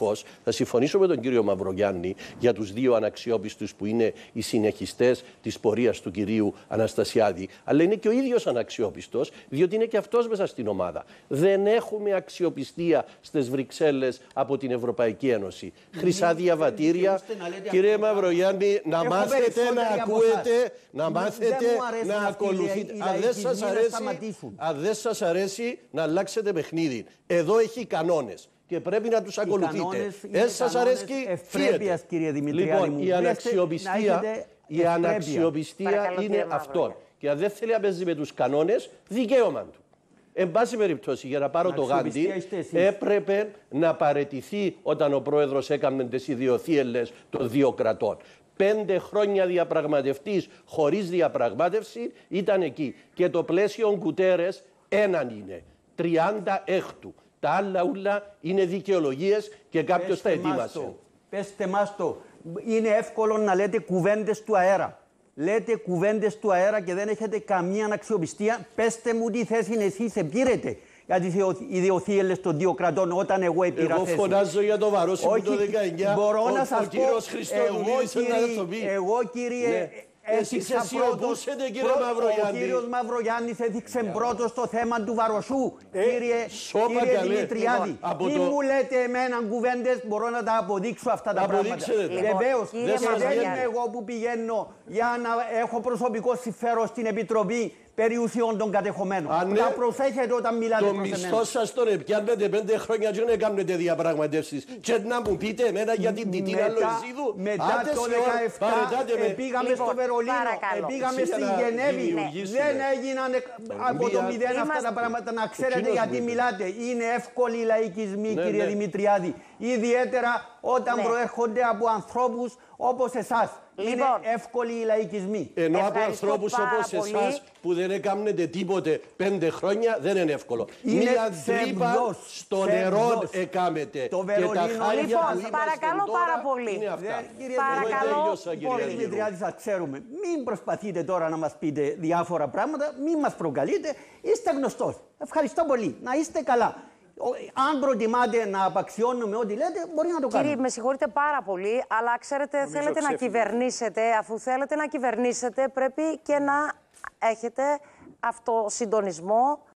δυστυχώς θα συμφωνήσω με τον κύριο Μαυρογιάννη για τους δύο αναξιόπιστους που είναι οι συνεχιστές της πορείας του κυρίου Αναστασιάδη. Αλλά είναι και ο ίδιος αναξιόπιστος, διότι είναι και αυτός μέσα στην ομάδα. Δεν έχουμε αξιοπιστία στις Βρυξέλλες από την Ευρωπαϊκή Ένωση. Χρυσά διαβατήρια. Κύριε Μαυρογιάννη, να μάθετε να ακούετε, να μάθετε να ακολουθείτε. Αν δεν σας αρέσει, να αλλάξετε παιχνίδι. Εδώ έχει κανόνες και πρέπει να τους ακολουθείτε. Δεν σας αρέσει, φύγετε. Λοιπόν, η αναξιοπιστία είναι αυτό. Και αν δεν θέλει να παίζει με τους κανόνες, δικαίωμα του. Εν πάση περιπτώσει, για να πάρω το Γάντι, έπρεπε να παραιτηθεί όταν ο πρόεδρος έκανε τις ιδιοθύελλες των δύο κρατών. 5 χρόνια διαπραγματευτής χωρίς διαπραγμάτευση ήταν εκεί. Και το πλαίσιο Γκουτέρες έναν είναι. 36. Τα άλλα ούλα είναι δικαιολογίες και κάποιος τα ετοίμασε. Πέστε μας το. Είναι εύκολο να λέτε κουβέντες του αέρα. Λέτε κουβέντες του αέρα και δεν έχετε καμία αξιοπιστία. Πέστε μου τι θέση εσείς επήρετε για τις ιδιοθύελλες των δύο κρατών όταν εγώ επήρα θέση. Εγώ φωνάζω για το Βαρόσιμο το 19. Μπορώ να σας πω, κύριος Χριστοδουλίδης να το πει. Εγώ κύριε... Εσείς αισιοδούσετε, κύριε Μαυρογιάννη. Ο κύριος Μαυρογιάννης έδειξε πρώτος το θέμα του Βαροσού. Κύριε Δημητριάδη, μην μου λέτε εμένα κουβέντες, μπορώ να τα αποδείξω αυτά τα πράγματα. Βεβαίως, δεν είμαι εγώ που πηγαίνω για να έχω προσωπικό συμφέρον στην Επιτροπή περιουσιών των κατεχομένων. Να προσέχετε όταν μιλάτε προς εμένα. Το μισθό σας τον επιάνετε 5 χρόνια και δεν κάνετε διαπραγματεύσεις. Και να μου πείτε εμένα για την Τιτίνα Λοϊζίδου. Μετά το 2017 πήγαμε στο Βερολίνο, πήγαμε στη Γενέβη. Δεν έγιναν από το μηδέν αυτά τα πράγματα. Να ξέρετε γιατί μιλάτε. Είναι εύκολοι οι λαϊκισμοί, κύριε Δημητριάδη. Ιδιαίτερα όταν προέρχονται από ανθρώπους όπως εσάς. Είναι εύκολοι οι λαϊκισμοί. Ενώ από ανθρώπους όπως εσάς που δεν έκανετε τίποτε 5 χρόνια δεν είναι εύκολο. Μία τρύπα στο νερό έκαμετε. Το Βερολίνο. Λοιπόν, παρακαλώ πάρα πολύ. Παρακαλώ πολύ. Δημητριάδη, σας ξέρουμε. Μην προσπαθείτε τώρα να μας πείτε διάφορα πράγματα. Μην μας προκαλείτε. Είστε γνωστός. Ευχαριστώ πολύ. Να είστε καλά. Αν προτιμάτε να απαξιώνουμε ό,τι λέτε, μπορεί να το κάνουμε. Κύριε, με συγχωρείτε πάρα πολύ, αλλά ξέρετε, θέλετε να κυβερνήσετε. Αφού θέλετε να κυβερνήσετε, πρέπει και να έχετε αυτοσυντονισμό